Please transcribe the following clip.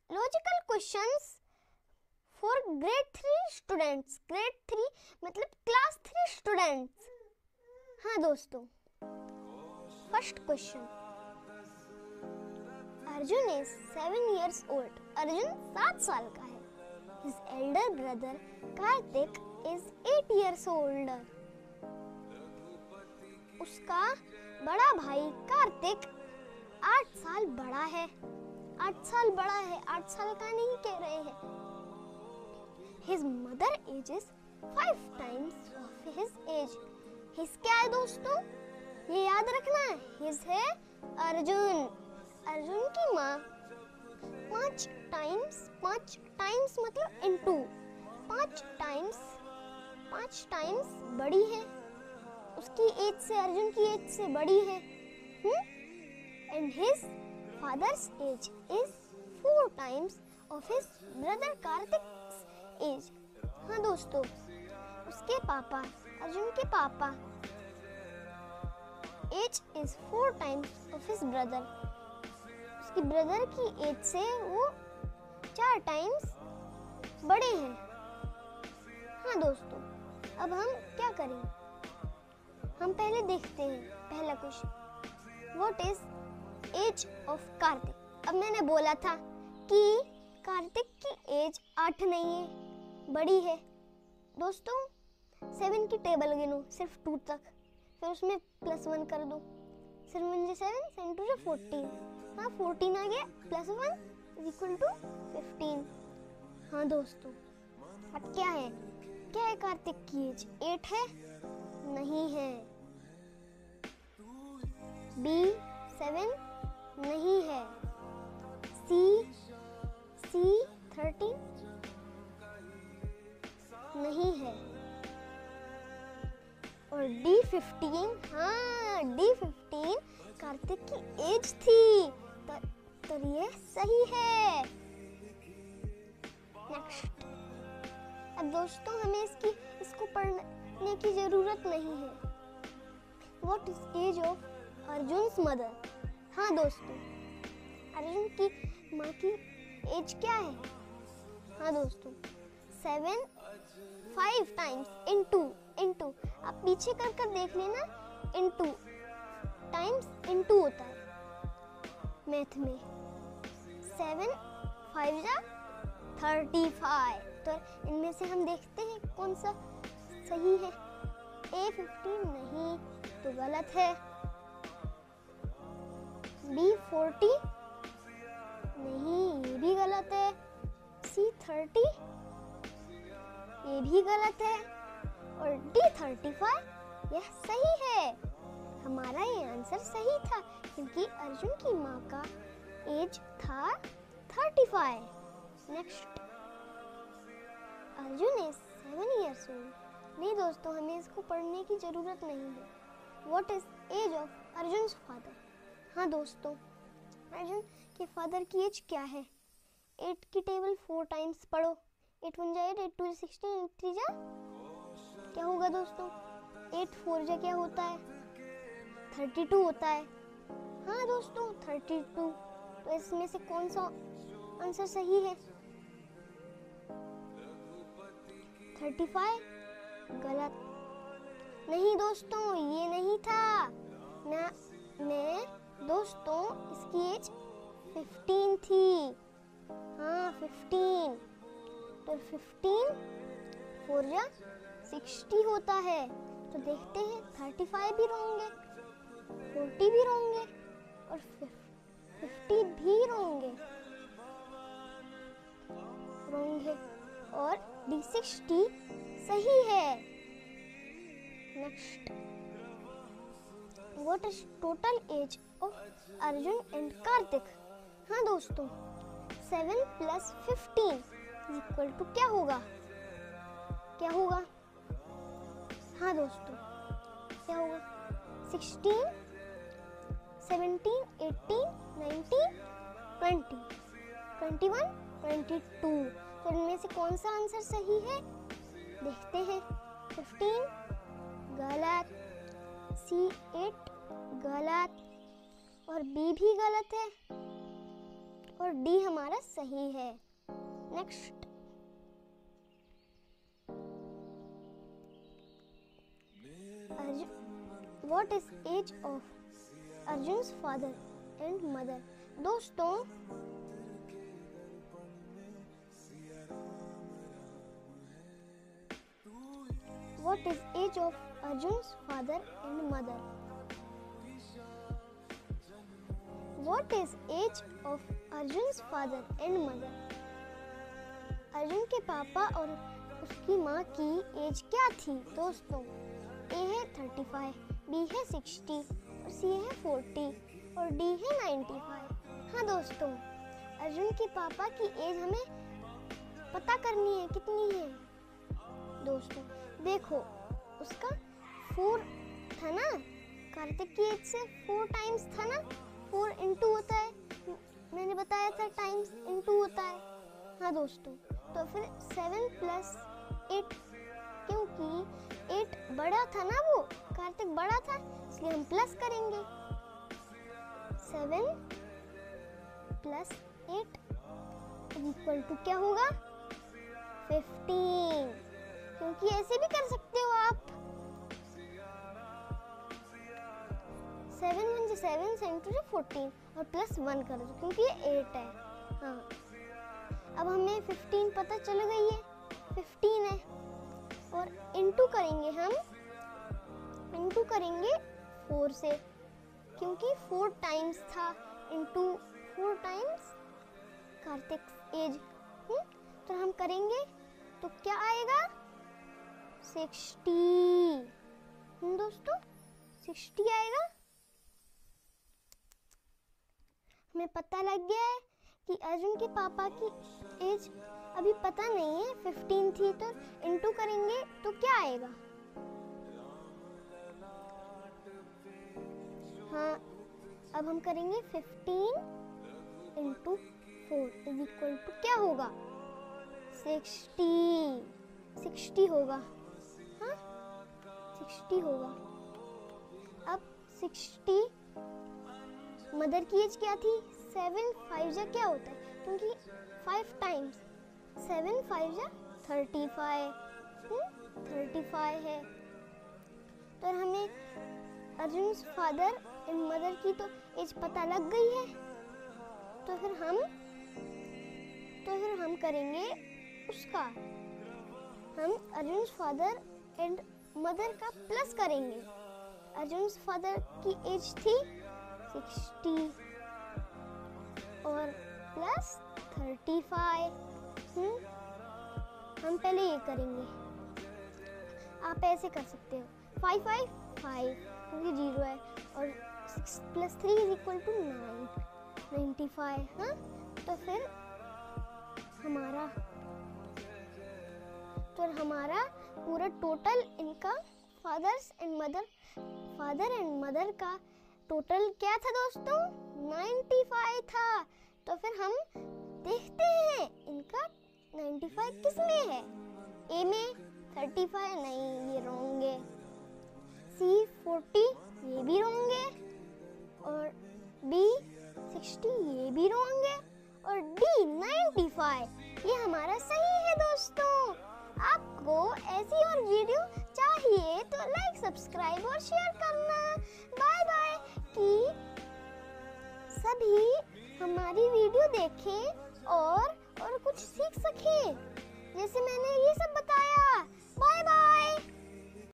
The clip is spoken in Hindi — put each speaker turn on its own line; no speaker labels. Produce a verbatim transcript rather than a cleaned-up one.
Logical questions for grade three students. Grade three मतलब क्लास थ्री स्टूडेंट्स। हाँ दोस्तों, first question, Arjun is seven years old. Arjun सात साल का है। His elder brother Kartik is eight years older. उसका बड़ा भाई कार्तिक आठ साल बड़ा है। आठ साल बड़ा है, आठ साल का नहीं कह रहे हैं। His mother age is five times of his age. His क्या है दोस्तों? ये याद रखना है। His है अर्जुन। अर्जुन की माँ पांच टाइम्स, पांच टाइम्स मतलब इनटू, पांच टाइम्स, पांच टाइम्स बड़ी है। उसकी एज से, अर्जुन की एज से बड़ी है। हम्म? And his father's age is four times of his brother Karthik's age. हाँ दोस्तों, उसके पापा, अर्जुन के पापा age is four times of his brother. उसकी ब्रदर की एज से वो चार टाइम्स बड़े हैं। हाँ दोस्तों, अब हम क्या करें? हम पहले देखते हैं पहला question, what is age of Kartik. अब मैंने बोला था कि कार्तिक की एज आठ नहीं है, बड़ी है। दोस्तों, सेवन की टेबल गिनो सिर्फ टू तक, फिर उसमें प्लस वन कर दो। सेवन वन जे सेवन, सेवन टू जे फोर्टीन। हाँ, फोर्टीन आ गया, plus one is equal to fifteen. हाँ दोस्तों, अब क्या है? क्या है कार्तिक की एज? एट है? नहीं है। बी सेवन नहीं है। सी सी थर्टीन नहीं है। और डी फिफ्टीन, हाँ डी फिफ्टीन कार्तिक की एज थी, तो, तो ये सही है। नेक्स्ट, अब दोस्तों हमें इसकी इसको पढ़ने की जरूरत नहीं है। What is age of Arjun's mother. हाँ दोस्तों, अर्जुन की माँ की एज क्या है? हाँ दोस्तों, seven five times into, into आप पीछे कर कर देख लेना, इनटू टाइम्स इनटू होता है मैथ में। सेवन फाइव जा थर्टी फाइव। तो इनमें से हम देखते हैं कौन सा सही है। ए फिफ्टीन नहीं, तो गलत है। बी फोर्टी नहीं, ये भी गलत है। सी थर्टी ये भी गलत है। और डी थर्टी फाइव यह सही है। हमारा ये आंसर सही था क्योंकि अर्जुन की माँ का एज था thirty five. Next, Arjun is seven years old. नहीं दोस्तों, हमें इसको पढ़ने की जरूरत नहीं है। What is age of Arjun's father. हाँ दोस्तों, अर्जुन के फादर की एज क्या है? एट की टेबल फोर टाइम्स पढ़ो। एट वन जा एट, एट टू जा सिक्सटीन, एट थ्री जा क्या होगा दोस्तों? एट फोर जा क्या होता है? थर्टी टू होता है। हाँ दोस्तों, थर्टी टू। तो इसमें से कौन सा आंसर सही है? थर्टी फाइव गलत। नहीं दोस्तों, ये नहीं था। मैं मैं दोस्तों इसकी एज फिफ्टीन थी। हाँ फिफ्टीन। तो फिफ्टीन फोर जा सिक्सटी होता है। तो देखते हैं, थर्टी फाइव भी रोंगे, फोर्टी भी रोंगे और फिफ्टी भी रोंगे रोंगे और डी सिक्सटी सही है। Next, what is total age of Arjun and Kartik. हाँ दोस्तों, seven plus fifteen equal to क्या होगा? क्या होगा? हाँ दोस्तों, क्या होगा? Sixteen, seventeen, eighteen, nineteen, twenty, twenty one, twenty two. तो इनमें से कौन सा आंसर सही है? देखते हैं। फिफ्टीन गलत, सी एट गलत और बी भी गलत है। और डी हमारा सही है। Next, what is age of Arjun's father and mother? दोस्तों, what is age of Arjun's father and mother? What is age of Arjun's father and mother? Arjun के पापा और उसकी माँ की एज क्या थी दोस्तों? ए है थर्टी फाइव, बी है सिक्सटी और सी है फोर्टी और डी है नाइन्टी फाइव। हाँ दोस्तों, अर्जुन के पापा की एज हमें पता करनी है, कितनी है दोस्तों? देखो, उसका फोर था ना, कार्तिक की एज से फोर टाइम्स था ना, फोर इंटू होता है, मैंने बताया था टाइम्स इंटू होता है। हाँ दोस्तों, तो फिर सेवन प्लस एट, क्योंकि एट बड़ा था ना, वो कार्तिक बड़ा था, इसलिए हम प्लस करेंगे। Seven plus eight equal to क्या होगा? फिफ्टीन। क्योंकि ऐसे भी कर सकते हो आप, सेवन वन से सेवन, सेवन टू से फोर्टीन और प्लस वन कर दो, क्योंकि ये एट है। हाँ, अब हमें फिफ्टीन पता चल गई है, फिफ्टीन है, और इंटू करेंगे हम, इंटू करेंगे फोर से, क्योंकि फोर टाइम्स था, into four times Kartik age. तो हम करेंगे तो क्या आएगा? सिक्सटी। दोस्तों, सिक्सटी आएगा। हमें पता लग गया है कि अर्जुन के पापा की एज अभी पता नहीं है, फिफ्टीन थी, तो इंटू करेंगे तो क्या आएगा? हाँ, अब हम करेंगे fifteen into four is equal to क्या होगा? सिक्सटी। सिक्सटी होगा। हाँ, सिक्सटी होगा। अब सिक्सटी, मदर की एज क्या थी? सेवन फाइव जा क्या होता है? क्योंकि फाइव टाइम्स, सेवन फाइव जा थर्टी फाइव, थर्टी फाइव है। तो हमें अर्जुन फादर एंड मदर की तो एज पता लग गई है। तो फिर हम तो फिर हम करेंगे उसका, हम अर्जुन फादर एंड मदर का प्लस करेंगे। अर्जुन फादर की एज थी सिक्सटी और प्लस थर्टी फाइव। हम्म हम पहले ये करेंगे, आप ऐसे कर सकते हो, फाइव फाइव फाइव क्योंकि जीरो है, और six plus three is equal to nine, ninety five. हाँ, तो फिर हमारा तो हमारा पूरा टोटल इनका fathers and mother father and mother का टोटल क्या था दोस्तों? नाइन्टी फाइव था। तो फिर हम देखते हैं इनका नाइन्टी फाइव किस में है? ए में थर्टी फाइव नहीं, ये रॉन्ग है। सी फोर्टी, ये भी रॉन्ग है। और बी सिक्सटी, ये भी रॉन्ग है। और डी नाइन्टी फाइव, ये हमारा सही है दोस्तों। आपको ऐसी और वीडियो चाहिए तो लाइक, सब्सक्राइब और शेयर करना। Bye bye. कि सभी हमारी वीडियो देखें और और कुछ सीख सकें, जैसे मैंने ये सब